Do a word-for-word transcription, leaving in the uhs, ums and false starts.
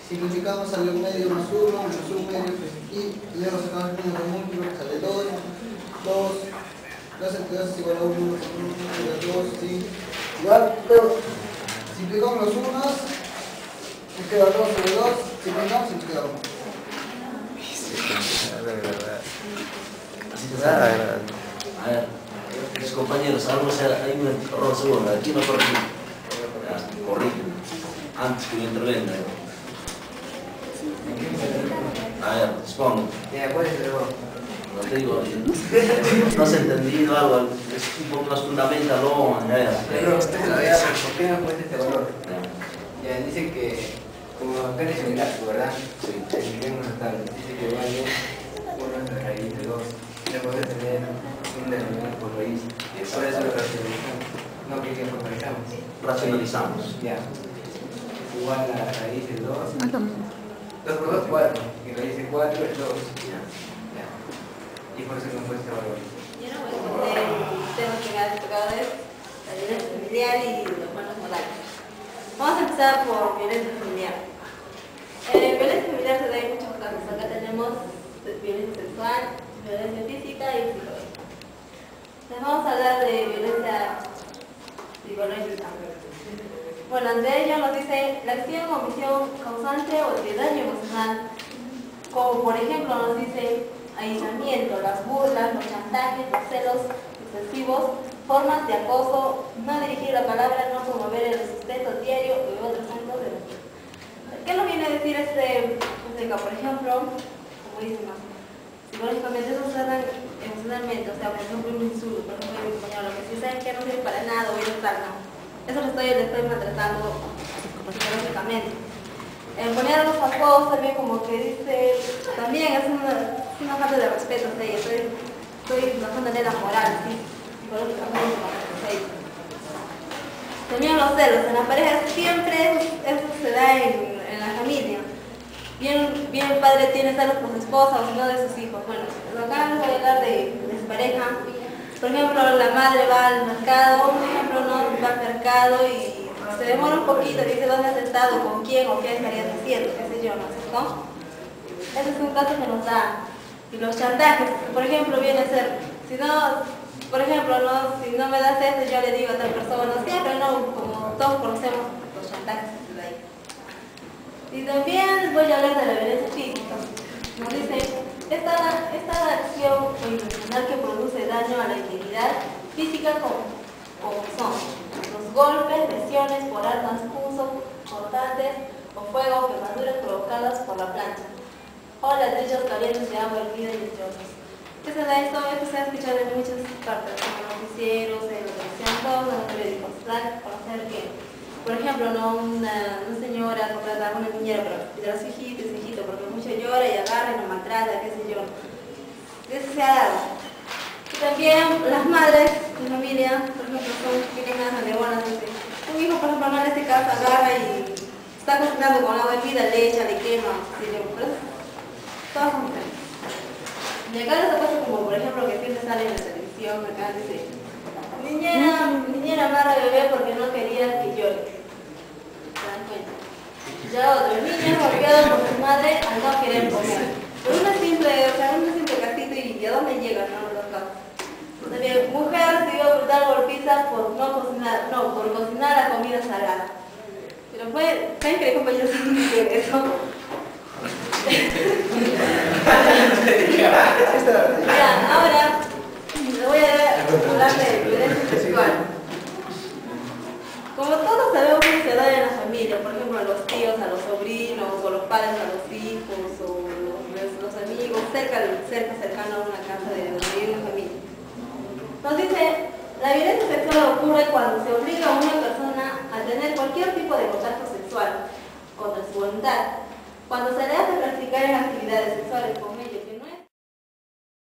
Simplificamos al medio más uno, menos un medio, pues aquí, y luego sacamos el número múltiplo, que sale dos, dos, dos entre dos es igual a uno, uno igual a dos, sí, igual, pero simplificamos los unos, nos queda dos sobre dos, simplificamos y nos queda uno. Así te sale. A ver, mis compañeros, algo sea, hay un error seguro, aquí no corregí. Corrijo, antes que yo intervenga. A ver, expongo. Ya, ¿cuál es el error? No te digo, no has entendido algo, es un poco más fundamental, no, a ver. Pero usted lo vea, ¿por qué no cuenta este valor? Ya, dice que, como acá es el gráfico, ¿verdad? Sí. Escribimos la tabla, dice que vale uno es la raíz de dos. Ya puede tener un denominador por raíz. Por eso lo racionalizamos. No, que que factorizamos. Racionalizamos. Ya. Igual a la raíz de dos. dos por dos, cuatro. Y raíz de cuatro es dos. Ya. Ya. Y por eso no fue este valor. Yo no voy a entender el tema que me ha tocado es la violencia familiar y los buenos modales. Vamos a empezar por violencia familiar. Eh, violencia familiar se da en muchos casos. Acá tenemos violencia sexual, violencia física y psicológica. Entonces vamos a hablar de violencia psicológica. Bueno, entre ellos nos dice la acción o omisión causante o de daño emocional, como por ejemplo nos dice aislamiento, las burlas, los chantajes, los celos excesivos, formas de acoso, no dirigir la palabra, no promover el sustento diario y otros actos de la vida. ¿Qué nos viene a decir este música? Por ejemplo, como dice más, psicológicamente eso se dan emocionalmente, o sea, por ejemplo un insulto, por ejemplo mi compañero, que si saben que no sirve para nada, voy a estar, no. Eso le estoy, le estoy maltratando psicológicamente. El poner los apodos también como que dice, también es una, es una falta de respeto hacia ella, estoy, estoy bajándole la moral, ¿sí? Psicológicamente hacia ella. También los celos, en la pareja siempre eso, eso se da en, en la familia. Bien, bien el padre tiene celos por su esposa o si no de sus hijos. Bueno, acá les voy a hablar de, de su pareja. Por ejemplo, la madre va al mercado, por ejemplo, no va al mercado y se demora un poquito, dice dónde has estado, con quién o qué estarías haciendo, qué sé yo, ¿no es cierto? Ese es un caso que nos da. Y los chantajes, por ejemplo, viene a ser, si no, por ejemplo, no, si no me das esto, yo le digo a tal persona, siempre no, como todos conocemos los chantajes de ahí. Y también voy a hablar de la violencia física. Nos dice, esta, esta acción o intencional que produce daño a la integridad física como, como son los golpes, lesiones por armas punzo, cortantes o fuego, quemaduras provocadas por la plancha o las duchas calientes de agua hervida y entre otros. ¿Qué se da esto? Esto se ha escuchado en muchas partes, en los noticieros, en la televisión, todos los periódicos, para conocer que, por ejemplo, no una, una señora contrata a una niñera para cuidar a su hijito, su hijito, porque mucho llora y agarra y lo maltrata, qué sé yo. Eso se ha dado. Y también las madres de familia, por ejemplo, son pequeñas alegonas, dice, un hijo, por ejemplo, no en este caso agarra y está cocinando con agua hervida, le echa, le quema, qué sé yo, pero todas son mujeres. Y acá les pasa como, por ejemplo, que siempre sale en la televisión, acá dice, niñera, niñera amarra al bebé porque no quería que llore. ¿Se dan cuenta? Ya otro, niño golpeado por su madre al no querer comer. Por una simple, o sea, un simple casito y ¿a dónde llegan, no? Los casos. También, mujer recibió brutal golpiza por no cocinar, no, por cocinar la comida salada. Pero fue, ¿saben qué compañeros son de eso? Ya, ahora le voy a hablar de violencia sexual. Como todos sabemos que se da en la familia, por ejemplo a los tíos, a los sobrinos, o los padres a los hijos, o los, los amigos, cerca, cerca, cercano a una casa de donde vive una familia. Nos dice, la violencia sexual ocurre cuando se obliga a una persona a tener cualquier tipo de contacto sexual contra su voluntad, cuando se le hace practicar en actividades sexuales con ella.